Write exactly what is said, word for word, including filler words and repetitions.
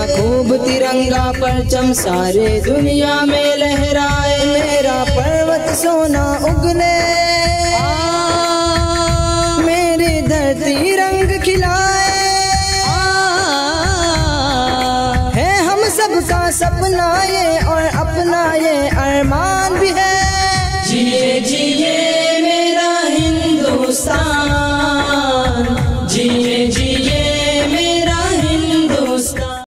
खूब तिरंगा परचम सारे दुनिया में लहराए। मेरा पर्वत सोना उगले, मेरी धरती रंग खिलाए। है हम सबका सपना ये और अपना ये